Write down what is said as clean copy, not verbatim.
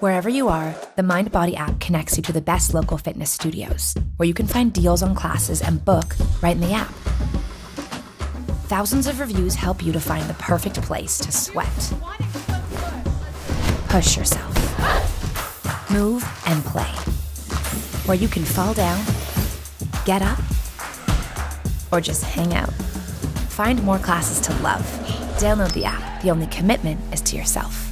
Wherever you are, the Mindbody app connects you to the best local fitness studios, where you can find deals on classes and book right in the app. Thousands of reviews help you to find the perfect place to sweat, push yourself, move and play, where you can fall down, get up, or just hang out. Find more classes to love. Download the app. The only commitment is to yourself.